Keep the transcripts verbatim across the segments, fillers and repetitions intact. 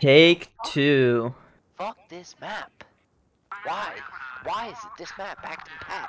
Take two. Fuck this map. Why? Why is it this map back to back?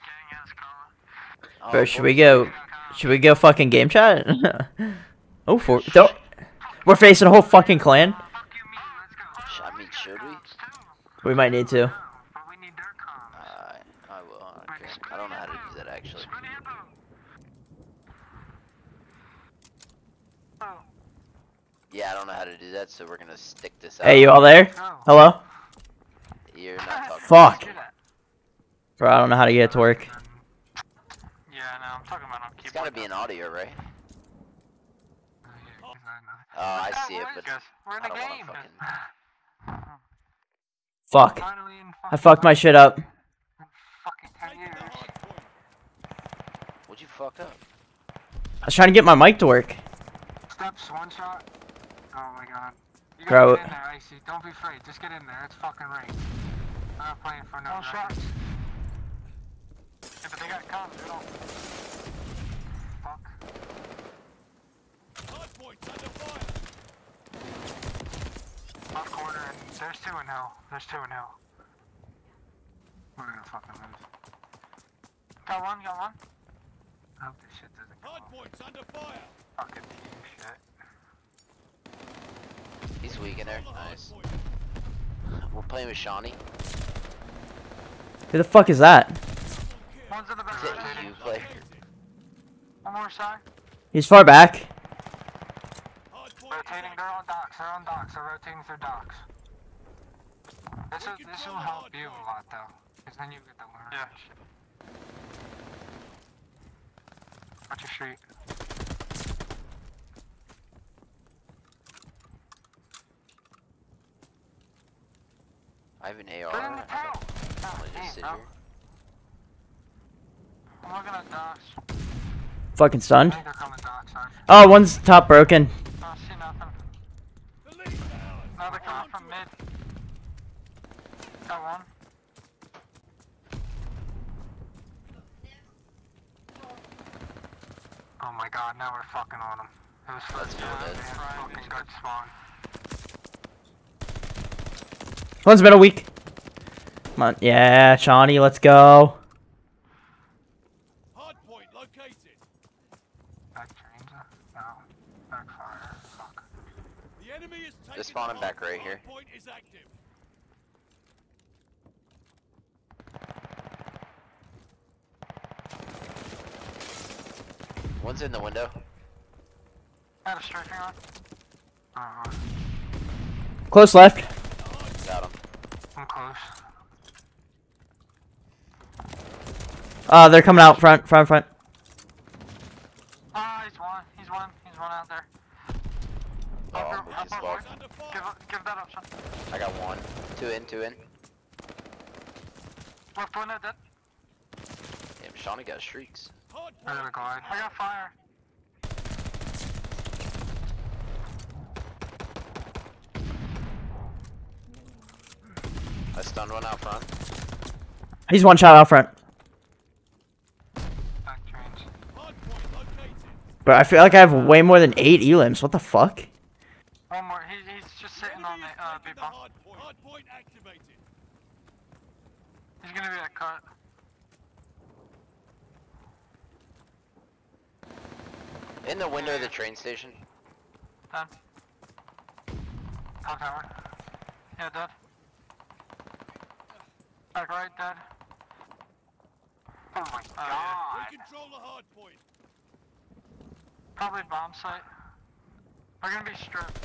Oh, Bro, should we go? Should we go fucking game chat? oh, for don't. We're facing a whole fucking clan. Should, I mean, should we? We might need to. Uh, I will. Okay. I don't know how to do that actually. Yeah, I don't know how to do that, so we're gonna stick this out. Hey, you all there? Hello? You're not talking. Fuck. Bro, I don't know how to get it to work. Yeah, no, I'm talking about on keyboard. It's gotta be an audio, right? Oh, Oh, I see it, but we're in I a don't wanna game. fucking... Fuck. Finally in I fucked my shit up. fucking ten years. What'd you fuck up? I was trying to get my mic to work. Steps, one shot. Oh my god. You gotta Bro. get in there, Icy. Don't be afraid. Just get in there. It's fucking rain. I'm not playing for no shots. Yeah, but they got caught. They don't. Fuck. Top corner, and there's two in hell. There's two in hell. We're gonna fucking lose. Got one, got one. I hope this shit doesn't go off. Under fire. Fucking team shit. He's weak in there. Nice. We're playing with Shawnee. Who the fuck is that? One's in the back Is it rotating. you, player? One more side. He's far back. Rotating, they're on docks, they're on docks, they're rotating through docks. This, is, this will help you a lot though, because then you get to learn yeah. shit. Watch your street. I have an A R. They're in the town! I'm Oh, gonna damn, just sit bro. here. I'm looking at docks. Fucking I stunned. think they're coming docks, sorry. Oh, one's top broken. I see nothing. Another coming from mid. Got one. Oh my god, now we're fucking on them. It was first do time, it. they had fucking good spawn. One's middle weak. Come on. Yeah, Shawnee, let's go. Hardpoint located. Back trains? uh, No. Backfire. Fuck. The enemy is taking Just spawning the back right here. hardpoint is active. One's in the window. Got a striking on. Uh, Close left. Got him. I'm close. Uh, they're coming out front, front, front. Ah, he's one. He's one. He's one out there. Oh, Upper, we just upper lost. right. Give, it- give that up, son. I got one. Two in, two in. Left window dead. Damn, Shawnee got shrieks. I got a glide. I got fire. I stunned one out front. He's one shot out front. Back trains. Hardpoint located. But I feel like I have way more than eight elims. What the fuck? One more. He, he's just sitting on the uh, Taking big the bomb. hardpoint. Hardpoint activated. He's gonna be at cut. In the window of the train station. Dead. Top tower. Yeah, dead. Back right, dead. Oh my god. We control the hardpoint. Probably bomb site. We're gonna be stripped.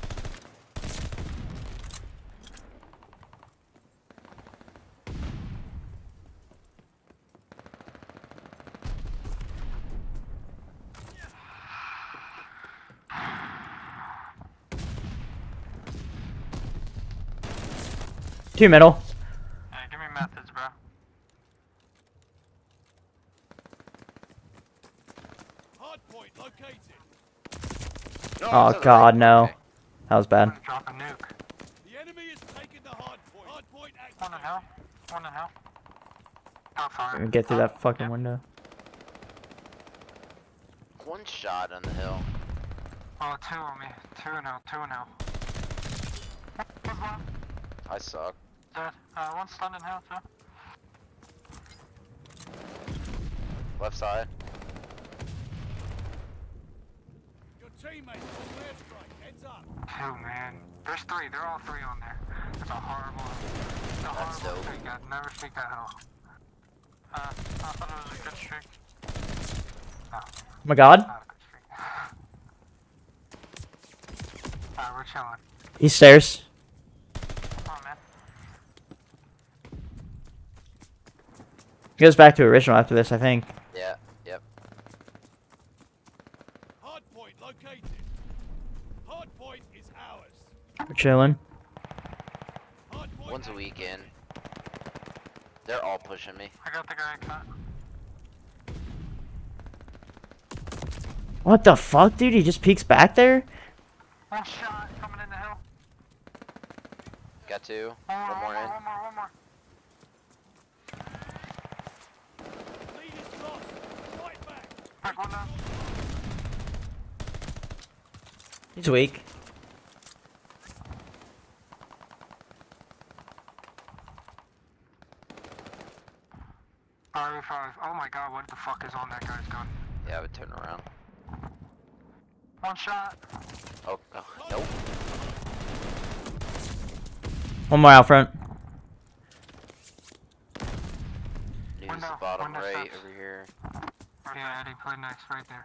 Two middle. Hey, give me methods, bro. Hardpoint located. Oh god, no. That was I'm bad. gonna drop a nuke. The enemy is taking the hardpoint. Hardpoint One in activated. hell. One in hell. Top fire. Let me get through that fucking Yep. window. One shot on the hill. Oh, two on me. Two in hell. Two in hell. I suck. Dead. Uh, one stunned in hill too. Left side. Your teammates on their strike. Heads up. Two, man. There's three. They're all three on there. That's a horrible. It's a That's horrible dope. streak. I'd never streak that hill. Uh, I thought it was a good streak. No, Oh my god. not a good streak. Alright, we're chilling. He stairs. Come on, man. He goes back to original after this, I think. Yeah. Yep. Hard point located. Hard point is ours. We're chilling. Hard point. One's a weekend. They're all pushing me. I got the guy cut. What the fuck, dude? He just peeks back there? One shot coming in the hill. Got two. One more, One more one in. more, one more, one more. Lead is lost. Fight back. Back one down. He's weak. R V five. Oh my god, what the fuck is on that guy's gun? Yeah, I would turn around. One shot. Oh, oh nope. One more out front. News Window, bottom window right steps. over here. Yeah, Eddie, play next, right there.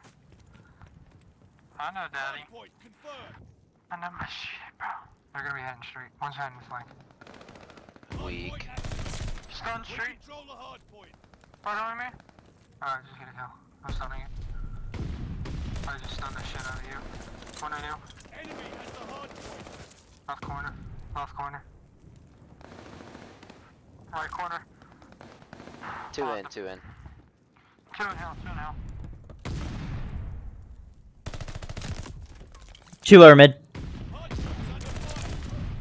I know, Daddy. Hard point confirmed. I know my shit, bro. They're gonna be heading straight. One's heading this lane. Hard Weak. point activated. Stun We straight. control the hard point. Right on me? Alright, just get a kill. I'm stunning it. I just stunned the shit out of you. One on you. Enemy has the hard point. Left corner. Left corner. Right corner. Two Oh, in, the- two in. Two in hill, two in hill. Two lower mid. Hard point's under fire.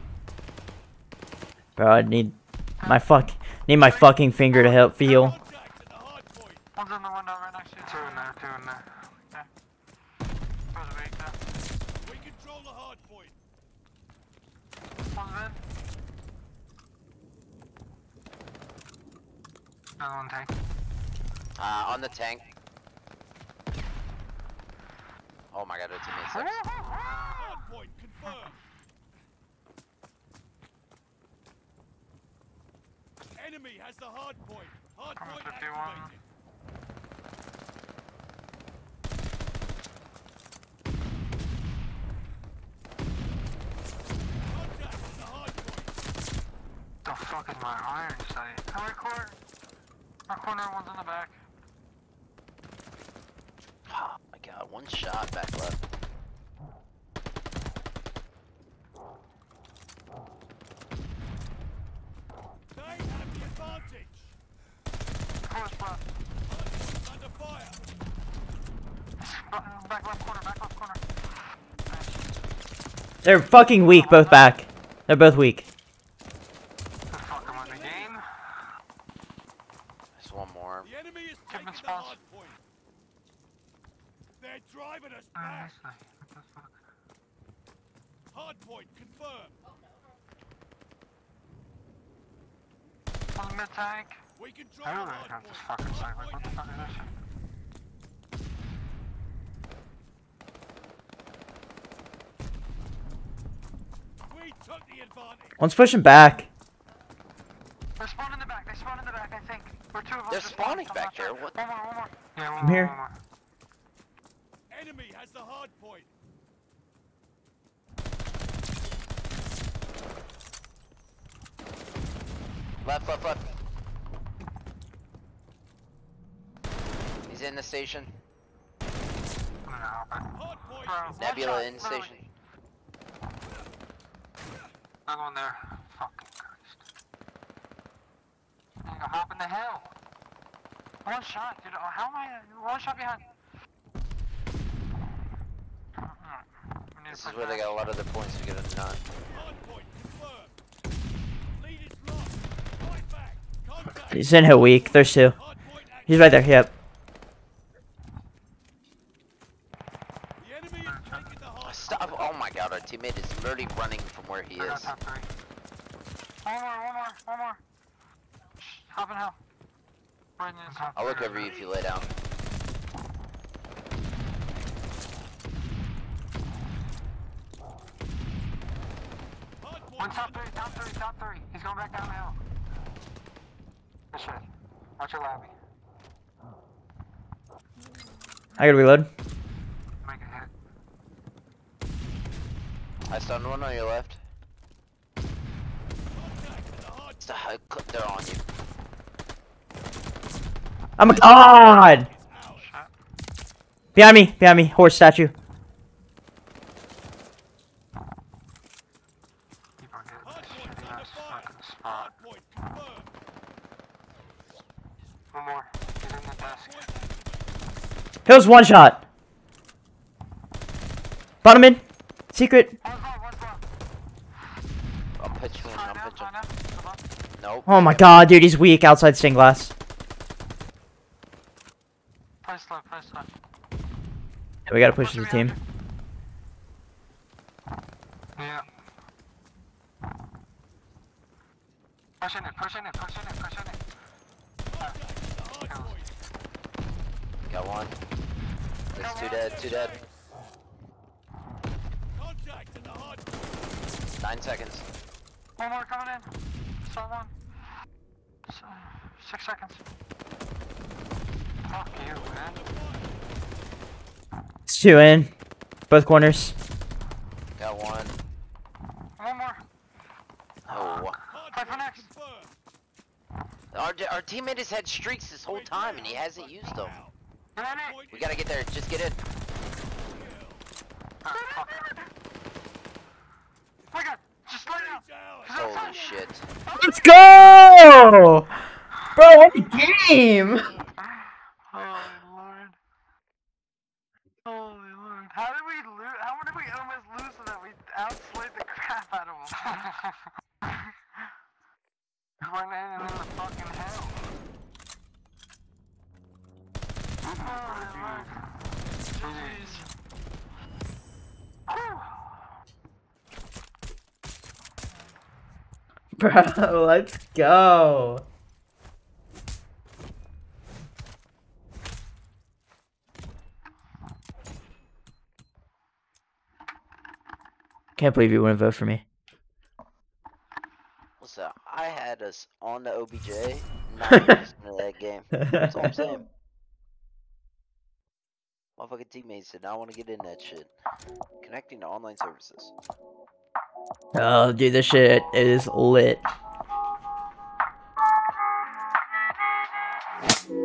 Bro, I need my fuck. Need my fucking finger to help feel. Contact at the hard point. One's in the window right next to you. Two in there, two in there. Yeah. There's a weak there. We control the hard point. One's mid. Another one tank. Uh, on the tank. Oh my god, our teammate's there. Hard point confirmed. Enemy has the hard point. Hard Coming point fifty-one. activated. Contact at the hard point. The fuck is my iron sight? Right corner. Right corner, one's in the back. Oh my god, one shot back left. They have the advantage. Close spot. Hard point's under fire. Back back left corner, back left corner. Nice. They're fucking weak, both back. They're both weak. The fuck am I in the game? There's one more. The enemy is Give taking them the spots. hard point. They're driving us Uh, back. this way. What the fuck? Hard point confirmed. On the mid tank. We control I the really hard got this point. fucking Hard sniper. point What the fuck is this? activated. We took the advantage. One's pushing back. They spawned in the back. They spawned in the back, I think. Or two of them. They're just spawned, spawning I'm back not sure. there, what- One more, one more. Yeah, one I'm more, here. one more. Enemy has the hard point. Left, left, left. He's in the station. I'm gonna help it. Hard point Bro, is one Nebula shot, in literally. station. Another one there. Fucking Christ. I'm gonna hop in the hill. One shot, dude. Oh, how am I? One shot behind. We need This to is push where they back. got a lot of their points to get a nut. hard point confirmed. Lead is lost. Fight back. Contact. He's in here weak. There's two. Hard point He's right there. Yep. The enemy is taking the hard Stop! Oh my god, our teammate is literally running from where he I got is. top three. One more, one more, one more. Shh, hop in hell. Right in this hop. I'll look over you if you lay down. One top three, top three, top three. He's going back down the hill. Good shit. Watch your lobby. I gotta reload. Make a hit. I stunned one on your left. It's the high cl- They're on you. I'm a god! Shot. Behind me, behind me, horse statue. Keep on getting this Hardpoint shitty under ass fire. fucking spot. Hardpoint confirmed. One more. Get in the desk. Hill's one shot. Bottom in. Secret. One's one, one's one. I'll pitch you in. Fine I'll now, pitch him. fine now. Come on. Nope. Oh my god, dude, he's weak outside stained glass. Play slow, play slow. We gotta push as a team. Yeah. Push in it, push in it, push in it, push in it. Ah, kills. Got one. There's two dead. Two dead. Contact in the hardpoint. Nine seconds. One more coming in. Saw one. So, six seconds. Fuck you, man. It's two in. Both corners. Got one. One more. Oh. Play for next. Confirmed. Our, our teammate has had streaks this whole time and he hasn't used them. Get in it. We gotta get there. Just get in. Ah, fuck it. Oh my god, just lay down. Down. Holy shit. Let's go! Bro, what a game! Oh lord. Holy lord. How did we lose? How did we almost lose so that we outslayed the crap out of them? We're landing in the fucking hell. Oh lord. Jeez. Bro, let's go. Can't believe you wouldn't vote for me. Listen, I had us on the O B J ninety percent of that game. That's all I'm saying. Motherfucking teammates did not want to get in that shit. Connecting to online services. Oh, dude, this shit is lit.